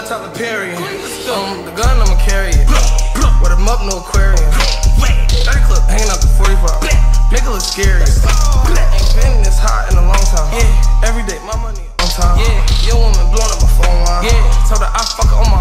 like Tyler Perry. The gun, I'ma carry it. With him up, no aquarium. 30 clip hanging out the 45. Nigga look scary. Ain't been this hot in a long time. Every day, my money on time. Your woman blowing up my phone line. Told her I fuck her on my